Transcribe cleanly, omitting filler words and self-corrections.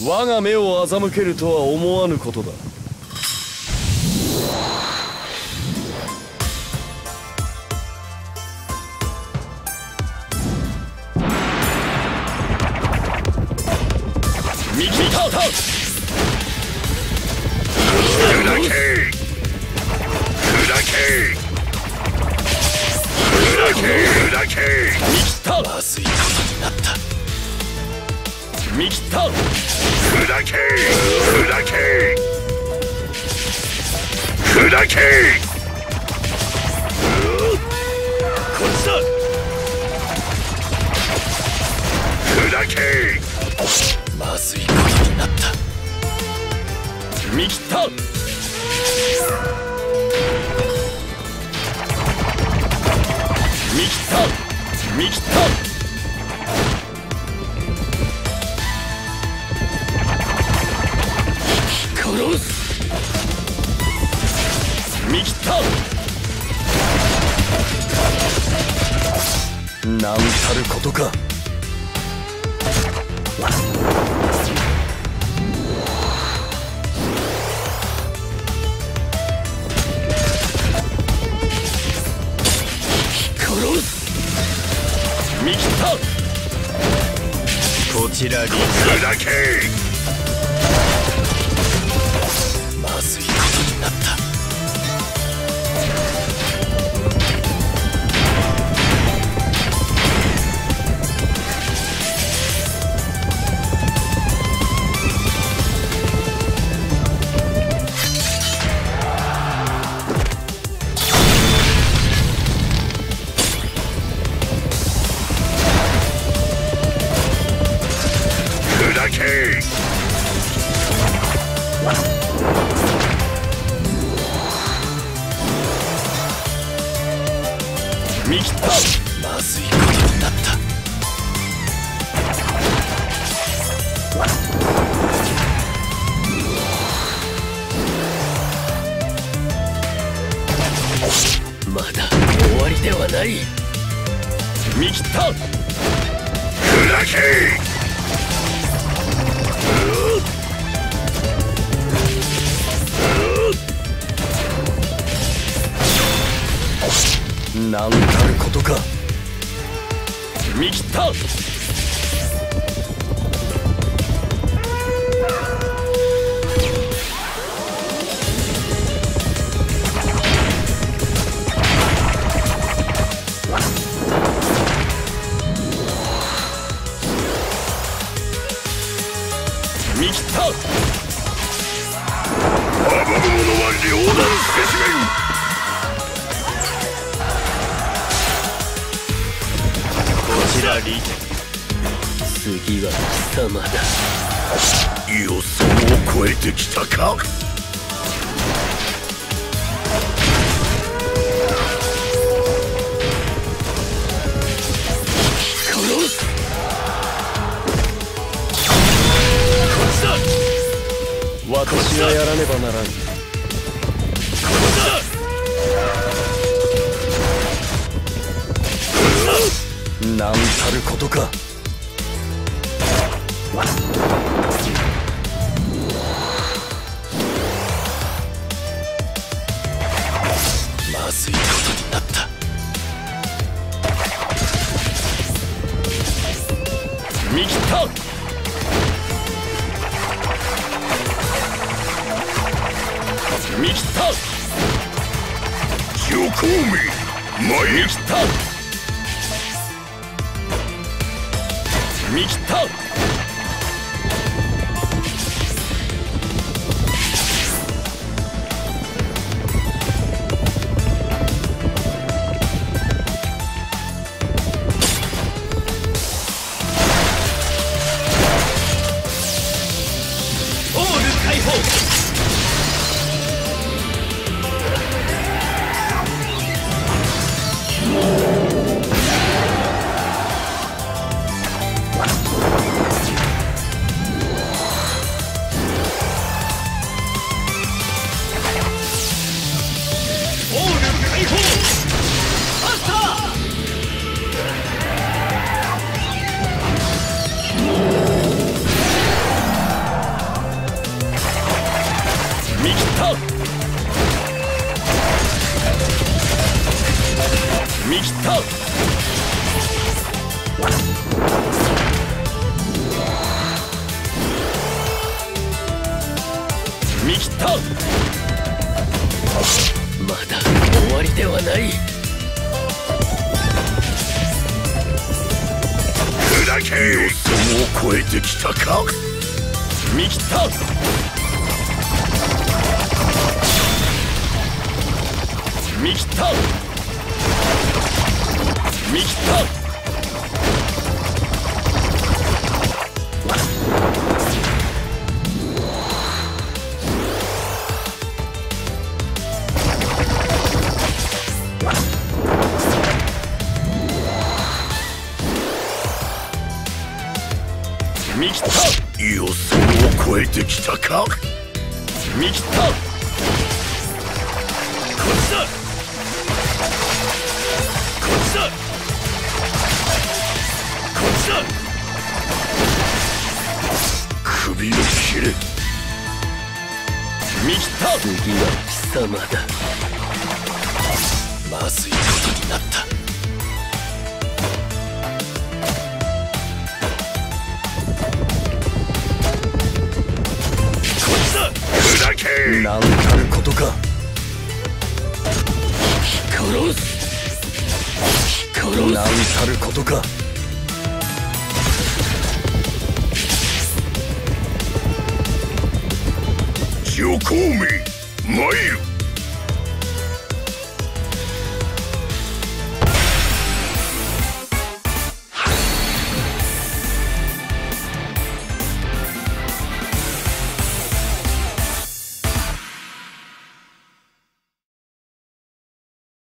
我が目を欺けるとは思わぬことだ。右ターター砕け見切った。まずいことになった。見切った。砕けこっちだ。砕けまずいことになった。見切った。見切った見切った。殺す。見切った。なんたることか。見切った。こちらに砕け。まずいことになった。見切った。まずいことになった。まだ終わりではない。見切った。砕け。なんたることか。見切った。見切った。暴く者は両断してしめん。こちらに次は貴様だ。予想を超えてきたか。殺す。こっちだ。私がやらねばならん。こっちだ。なんたることか。まずいことになった。見切った。見切った。虚構め前へ来た。見切った。オール解放。 った見切ったまだ終わりではない砕け予想を超えてきたか見切った見切った見切った見切った予想を超えてきたか見切ったこっちだこっちだこっちだ首を切れ見切った次は貴様だまずいことになったなんたることか殺すなんたることか上皇め参る